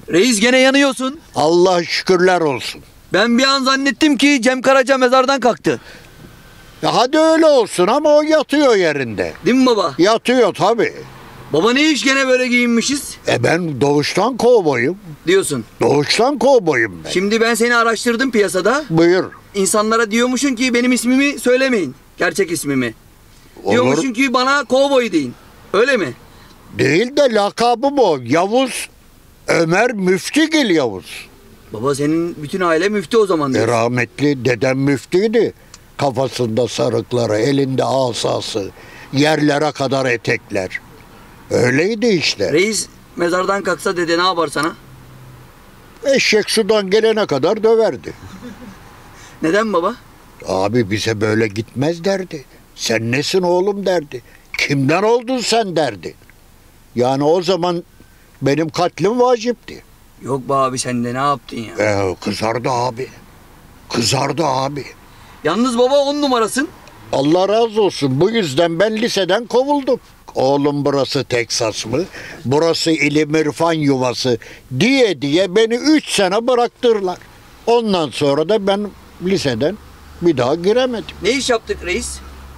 Reis gene yanıyorsun. Allah şükürler olsun. Ben bir an zannettim ki Cem Karaca mezardan kalktı. Ya hadi öyle olsun ama o yatıyor yerinde. Değil mi baba? Yatıyor tabii. Baba ne iş gene böyle giyinmişiz? Ben doğuştan kovboyum. Diyorsun. Doğuştan kovboyum ben. Şimdi ben seni araştırdım piyasada. Buyur. İnsanlara diyormuşsun ki benim ismimi söylemeyin. Gerçek ismimi. Olur. Diyormuşsun ki bana kovboy deyin. Öyle mi? Değil de lakabım o. Yavuz. Ömer Müftigil Yavuz. Baba senin bütün aile müftü o zaman diyorsun. Rahmetli dedem müftüydü. Kafasında sarıkları, elinde asası, yerlere kadar etekler. Öyleydi işte. Reis mezardan kalksa dede ne yapar sana? Eşek sudan gelene kadar döverdi. Neden baba? Abi bize böyle gitmez derdi. Sen nesin oğlum derdi. Kimden oldun sen derdi. Yani o zaman benim katlim vacipti. Yok be abi sen de ne yaptın ya? Kızardı abi. Kızardı abi. Yalnız baba 10 numarasın. Allah razı olsun. Bu yüzden ben liseden kovuldum. Oğlum burası Teksas mı? Burası ilim irfan yuvası diye diye beni 3 sene bıraktırlar. Ondan sonra da ben liseden bir daha giremedim. Ne iş yaptık reis?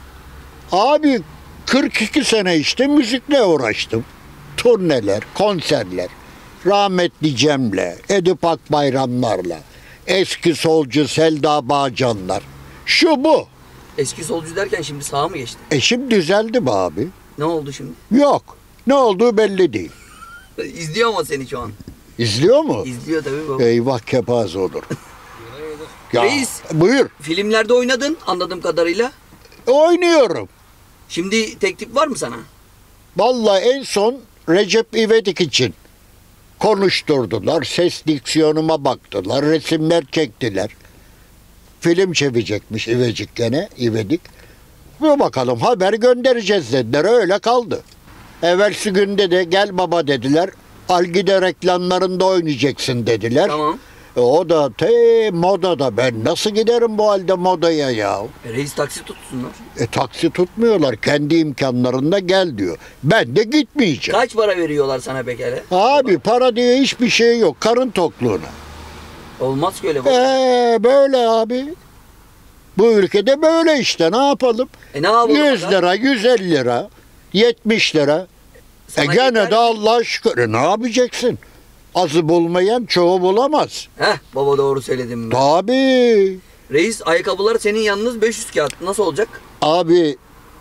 Abi 42 sene işte müzikle uğraştım. Turneler, konserler. Rahmetli Cem'le, Edip Akbayramlarla, eski solcu Selda Bağcanlar. Şu bu. Eski solcu derken şimdi sağa mı geçti? Şimdi düzeldi be abi. Ne oldu şimdi? Yok. Ne olduğu belli değil. İzliyor ama seni şu an. İzliyor mu? İzliyor tabii baba. Eyvah kepaze olur. Ya, Reis. Buyur. Filmlerde oynadın anladığım kadarıyla. Oynuyorum. Şimdi teklif var mı sana? Vallahi en son Recep İvedik için konuşturdular. Ses diksiyonuma baktılar. Resimler çektiler. Film çekecekmiş İvedik gene. İvedik. Bir bakalım haber göndereceğiz dediler. Öyle kaldı. Evvelsi günde de gel baba dediler. Algida reklamlarında oynayacaksın dediler. Tamam. O da modada. Ben nasıl giderim bu halde modaya ya? Reis taksi tutsunlar. Taksi tutmuyorlar. Kendi imkanlarında gel diyor. Ben de gitmeyeceğim. Kaç para veriyorlar sana pekala? Abi para diye hiçbir şey yok. Karın tokluğuna. Olmaz ki öyle baba. Böyle abi. Bu ülkede böyle işte. Ne yapalım? Ne yapalım? 100 lira, 150 lira, 70 lira. Sana Gene yeter de mi? Allah şükür. Ne yapacaksın? Azı bulmayan çoğu bulamaz. Baba doğru söyledim ben. Tabii. Reis ayakkabılar senin yalnız 500 kağıt. Nasıl olacak? Abi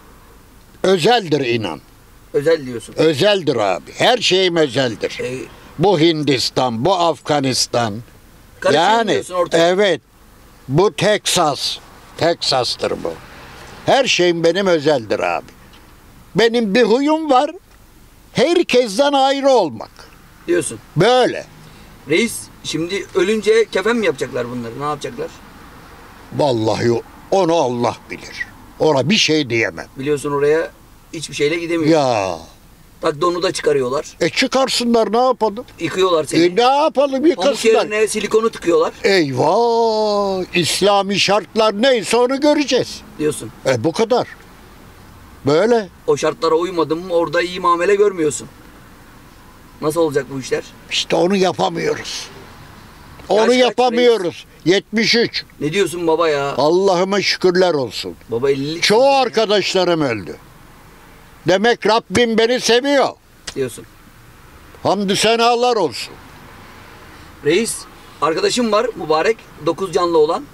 özeldir inan. Özel diyorsun. Özeldir abi. Her şeyim özeldir. Bu Hindistan, bu Afganistan. Yani diyorsun ortaya. evet. Bu Teksas. Teksas'tır bu. Her şeyim benim özeldir abi. Benim bir huyum var. Herkesten ayrı olmak. Diyorsun. Böyle. Reis şimdi ölünce kefen mi yapacaklar bunları? Ne yapacaklar? Vallahi onu Allah bilir. Ona bir şey diyemem. Biliyorsun oraya hiçbir şeyle gidemiyor. Ya. Bak donu da çıkarıyorlar. Çıkarsınlar ne yapalım? Yıkıyorlar seni. Ne yapalım Pamuk yıkasınlar. yerine silikonu tıkıyorlar Eyvah! İslami şartlar neyse onu göreceğiz. diyorsun. Bu kadar. Böyle. O şartlara uymadın mı orada iyi muamele görmüyorsun. Nasıl olacak bu işler? İşte onu yapamıyoruz. Onu kaç yapamıyoruz. 73. Ne diyorsun baba ya? Allah'ıma şükürler olsun. Baba 50'lik Çoğu arkadaşlarım öldü. Demek Rabbim beni seviyor. diyorsun. Hamdü senalar olsun. Reis arkadaşım var mübarek 9 canlı olan.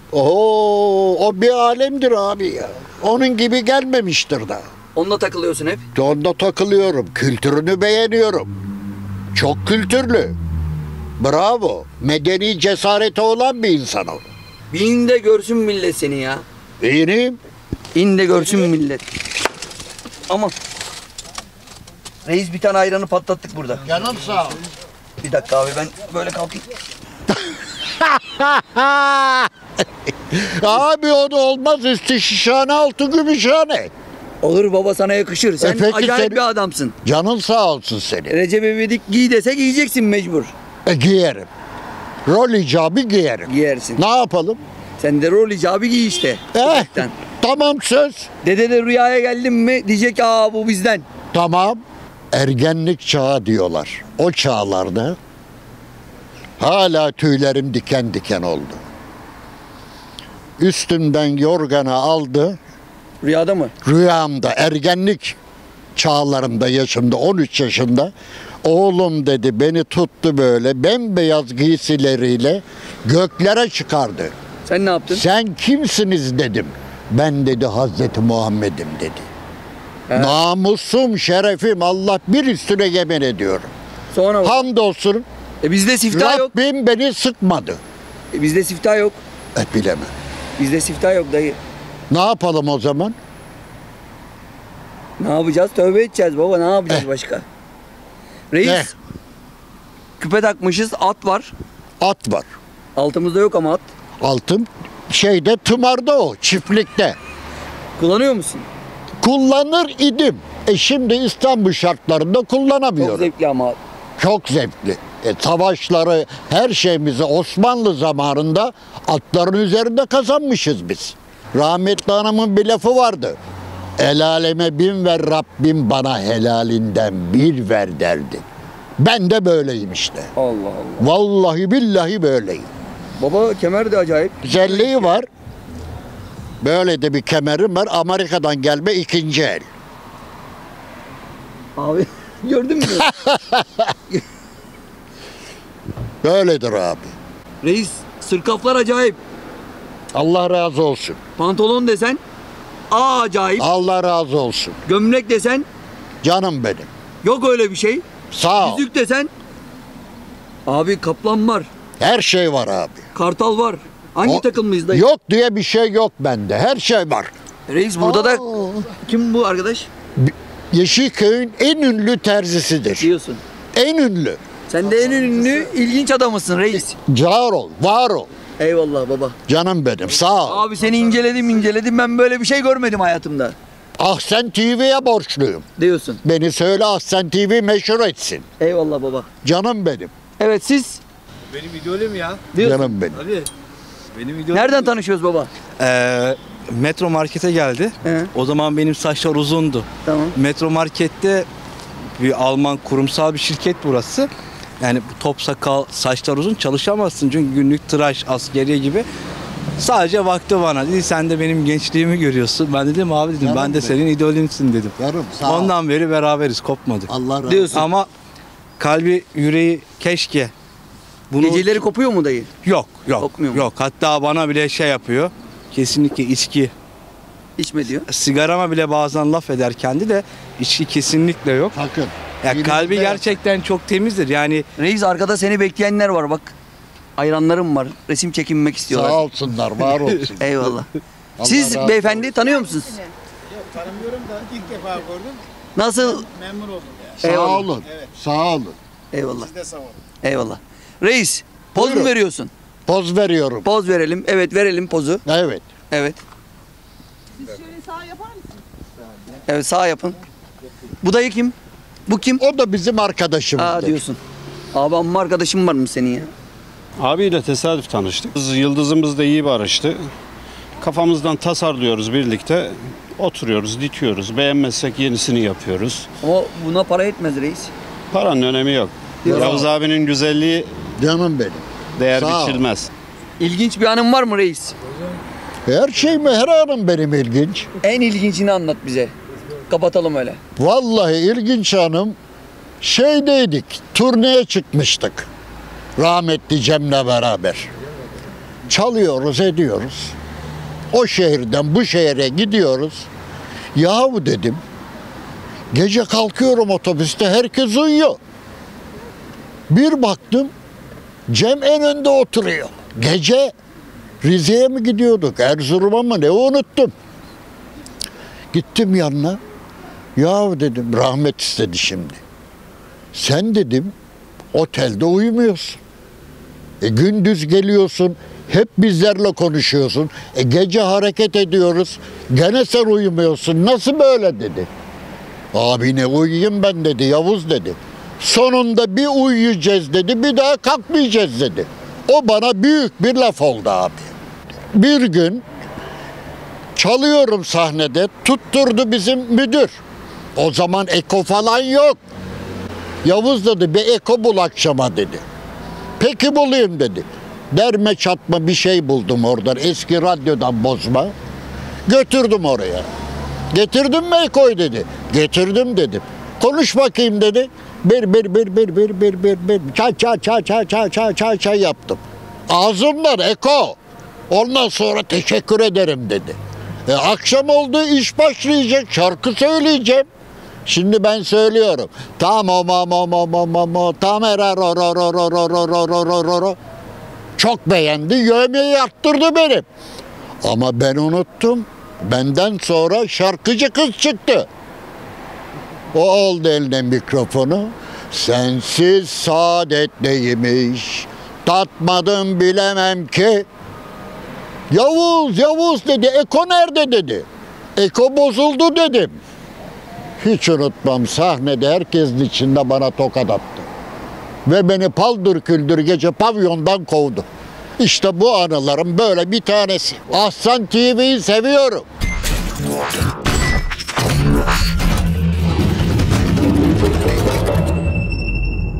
O bir alemdir abi ya. Onun gibi gelmemiştir daha. Onunla takılıyorsun hep. Onda takılıyorum. Kültürünü beğeniyorum. Çok kültürlü. Bravo. Medeni cesareti olan bir insan o. Bir in de görsün millet seni ya. İyiyim. İn de görsün millet. Ama reis bir tane ayranı patlattık burada. Canım sağ ol. Bir dakika abi ben böyle kalkayım. Abi o da olmaz. Üstü şişhane altı gümüşhane. Olur baba sana yakışır. Sen Peki acayip bir adamsın. Canın sağ olsun senin. Recep İvedik giy dese giyeceksin mecbur. Giyerim. Rol icabı giyerim. Giyersin. Ne yapalım? Sen de rol icabı giy işte. Gerçekten. Tamam söz. Dede de rüyaya geldin mi diyecek bu bizden. Tamam. Ergenlik çağı diyorlar. O çağlarda Hala tüylerim diken diken oldu. Üstümden yorganı aldı. Rüyada mı? Rüyamda ergenlik çağlarımda, yaşımda 13 yaşında, oğlum dedi, beni tuttu böyle bembeyaz giysileriyle göklere çıkardı. Sen ne yaptın? Sen kimsiniz dedim. Ben dedi Hazreti Muhammed'im dedi. He. Namusum, şerefim Allah bir üstüne yemin ediyorum. Sonra baba. Hamdolsun Bizde siftah yok. Rabbim beni sıkmadı. Bizde siftah yok. Bilemem. Bizde siftah yok dayı. Ne yapalım o zaman? Ne yapacağız? Tövbe edeceğiz baba. Ne yapacağız başka? Reis. Ne? Küpe takmışız. At var. At var. Altımızda yok ama at. Altın şeyde, tımarda, o çiftlikte. Kullanıyor musun? Kullanır idim. Şimdi İstanbul şartlarında Çok kullanamıyorum. zevkli ama at. Çok zevkli. Savaşları, her şeyimizi Osmanlı zamanında atların üzerinde kazanmışız biz. Rahmetli hanımın bir lafı vardı. El aleme bin ver, Rabbim bana helalinden bir ver derdi. Ben de böyleyim işte. Allah Allah. Vallahi billahi böyleyim. Baba kemer de acayip. Güzelliği var. Böyle de bir kemerim var. Amerika'dan gelme ikinci el. Abi gördün mü? Böyledir abi. Reis sırkaflar acayip. Allah razı olsun. Pantolon desen acayip. Allah razı olsun. Gömlek desen Canım benim. yok öyle bir şey. Sağ ol. Yüzük desen abi kaplan var. Her şey var abi. Kartal var. Hangi O- takımlıyız dayı? Yok diye bir şey yok bende. Her şey var. Reis burada da kim bu arkadaş? Yeşilköy'ün en ünlü terzisidir. Diyorsun. En ünlü. Sen de en ünlü ilginç adamısın reis. Var ol, var ol. Eyvallah baba. Canım benim. Sağ ol. Abi seni inceledim ben böyle bir şey görmedim hayatımda. Ahsen TV'ye borçluyum. Diyorsun. Beni söyle, Ahsen TV meşhur etsin. Eyvallah baba. Canım benim. Evet siz Benim idolüm ya. diyorsun. Canım benim. Abi. Benim idolüm. Nereden tanışıyoruz baba? Metro Market'e geldi. He. O zaman benim saçlar uzundu. Tamam. Metro Market'te bir Alman kurumsal bir şirket burası. Yani bu top sakal, saçlar uzun çalışamazsın çünkü günlük tıraş, askeriye gibi. Sadece baktı bana. Dedi sen de benim gençliğimi görüyorsun. Ben dedim abi dedim Canım ben de benim. senin idolünsün dedim. Yarım sağ ol. Ondan beri beraberiz, kopmadık. Allah razı olsun. Diyorsun. Ama kalbi, yüreği keşke bunu Geceleri kopuyor mu dayı? yok Kopmuyor mu? yok. Hatta bana bile şey yapıyor. Kesinlikle içki. İçme diyor. Sigarama bile bazen laf eder kendi de içki kesinlikle yok. Sakın. Ya Dilimizde kalbi yok. gerçekten çok temizdir. Yani Reis arkada seni bekleyenler var bak. Hayranlarım var. Resim çekinmek istiyorlar. Sağ olsunlar, var olsun. Eyvallah. Allah Siz razı olsun. beyefendi tanıyor musunuz? Tanımıyorum da ilk defa gördüm. Nasıl? Memnun oldum ya. Sağ Eyvallah. olun. Sağ olun. Eyvallah. Siz de sağ olun. Eyvallah. Reis poz mu Buyurun. veriyorsun? Poz veriyorum. Poz verelim. Evet verelim pozu. Evet. Evet. Şöyle sağ yapar mısın? Evet sağ yapın. Bu dayı kim? Bu kim? O da bizim arkadaşımızdır. Aa diyorsun. Abi amma arkadaşım var mı senin ya? Abiyle tesadüf tanıştık. Yıldızımız da iyi barıştı. Kafamızdan tasarlıyoruz birlikte. Oturuyoruz, dikiyoruz. Beğenmezsek yenisini yapıyoruz. Ama buna para etmez reis. Paranın önemi yok. Yok. Yavuz abinin güzelliği Canım benim. değer Sağ ol. biçilmez. İlginç bir anın var mı reis? Her şey mi? Her anım benim ilginç. En ilginçini anlat bize. Kapatalım öyle. Vallahi ilginç anım, şeydeydik, turneye çıkmıştık. Rahmetli Cem'le beraber. Çalıyoruz, ediyoruz. O şehirden bu şehre gidiyoruz. Yahu dedim, gece kalkıyorum otobüste, herkes uyuyor. Bir baktım, Cem en önde oturuyor. Gece Rize'ye mi gidiyorduk, Erzurum'a mı ne, unuttum. Gittim yanına. Ya dedim, rahmet istedi şimdi. Sen dedim otelde uyumuyorsun. Gündüz geliyorsun, hep bizlerle konuşuyorsun. Gece hareket ediyoruz, gene sen uyumuyorsun. Nasıl böyle dedi. Abi ne uyuyayım ben dedi, Yavuz dedi. Sonunda bir uyuyacağız dedi, bir daha kalkmayacağız dedi. O bana büyük bir laf oldu abi. Bir gün çalıyorum sahnede, tutturdu bizim müdür. O zaman eko falan yok. Yavuz dedi, bir eko bul akşama dedi. Peki bulayım dedi. Derme çatma bir şey buldum oradan. Eski radyodan bozma. Götürdüm oraya. Getirdin mi Eko'yu dedi. Getirdim dedim. Konuş bakayım dedi. Bir. Çay yaptım. Ağzımdan Eko. Ondan sonra teşekkür ederim dedi. Akşam oldu, iş başlayacak, şarkı söyleyeceğim. Şimdi ben söylüyorum. Çok beğendi, yövmeyi arttırdı benim. Ama ben unuttum. Benden sonra şarkıcı kız çıktı. O aldı eline mikrofonu. Sensiz saadet neymiş, tatmadım bilemem ki. Yavuz dedi, Eko nerede dedi. Eko bozuldu dedim. Hiç unutmam, sahnede herkesin içinde bana tokat attı. Ve beni paldır küldür gece pavyondan kovdu. İşte bu anılarım böyle bir tanesi. Ahsan TV'yi seviyorum.